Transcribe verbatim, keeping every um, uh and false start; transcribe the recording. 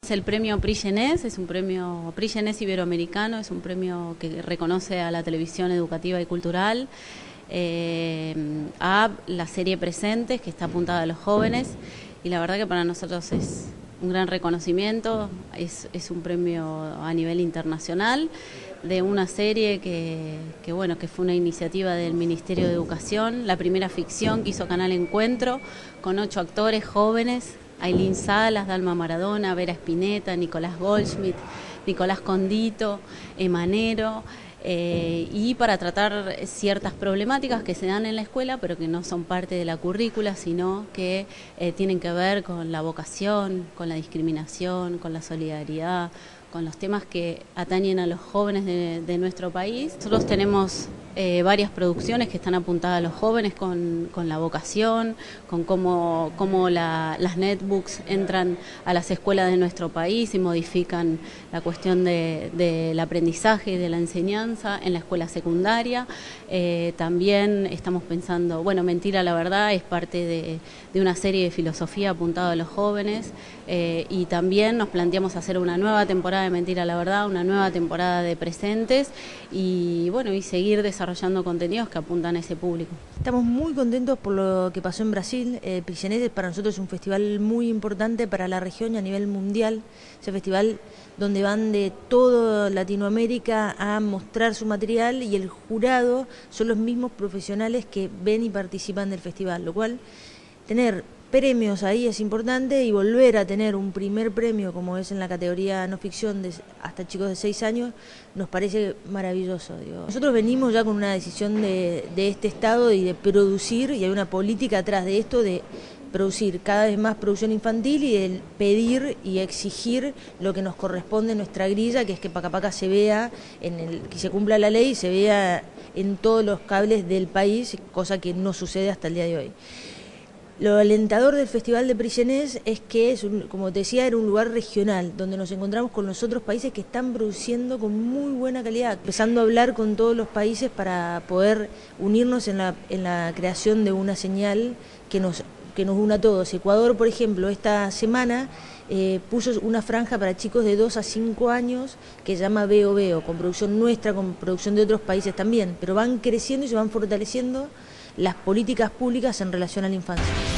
El premio Prix Jeunesse es un premio Prix Jeunesse iberoamericano, es un premio que reconoce a la televisión educativa y cultural, eh, a la serie Presentes, que está apuntada a los jóvenes, y la verdad que para nosotros es un gran reconocimiento, es, es un premio a nivel internacional de una serie que, que, bueno, que fue una iniciativa del Ministerio de Educación, la primera ficción que hizo Canal Encuentro, con ocho actores jóvenes: Ailín Salas, Dalma Maradona, Vera Spinetta, Nicolás Goldschmidt, Nicolás Condito, Emanero, eh, y para tratar ciertas problemáticas que se dan en la escuela, pero que no son parte de la currícula, sino que eh, tienen que ver con la vocación, con la discriminación, con la solidaridad, con los temas que atañen a los jóvenes de, de nuestro país. Nosotros tenemos eh, varias producciones que están apuntadas a los jóvenes con, con la vocación, con cómo, cómo la, las netbooks entran a las escuelas de nuestro país y modifican la cuestión de, del aprendizaje y de la enseñanza en la escuela secundaria. Eh, también estamos pensando, bueno, Mentira a la Verdad es parte de, de una serie de filosofía apuntada a los jóvenes, eh, y también nos planteamos hacer una nueva temporada de Mentira a la Verdad, una nueva temporada de Presentes, y bueno, y seguir desarrollando contenidos que apuntan a ese público. Estamos muy contentos por lo que pasó en Brasil. eh, Prix Jeunesse para nosotros es un festival muy importante para la región y a nivel mundial. Ese festival donde van de toda Latinoamérica a mostrar su material, y el jurado son los mismos profesionales que ven y participan del festival, lo cual tener premios ahí es importante, y volver a tener un primer premio como es en la categoría no ficción de hasta chicos de seis años nos parece maravilloso. Digo. Nosotros venimos ya con una decisión de, de este estado y de producir, y hay una política atrás de esto de producir cada vez más producción infantil y de pedir y exigir lo que nos corresponde en nuestra grilla, que es que Pacapaca se vea, en el, que se cumpla la ley y se vea en todos los cables del país, cosa que no sucede hasta el día de hoy. Lo alentador del Festival de Prix Jeunesse es que, es un, como te decía, era un lugar regional, donde nos encontramos con los otros países que están produciendo con muy buena calidad, empezando a hablar con todos los países para poder unirnos en la, en la creación de una señal que nos, que nos una a todos. Ecuador, por ejemplo, esta semana eh, puso una franja para chicos de dos a cinco años que se llama Veo Veo, con producción nuestra, con producción de otros países también, pero van creciendo y se van fortaleciendo las políticas públicas en relación a la infancia.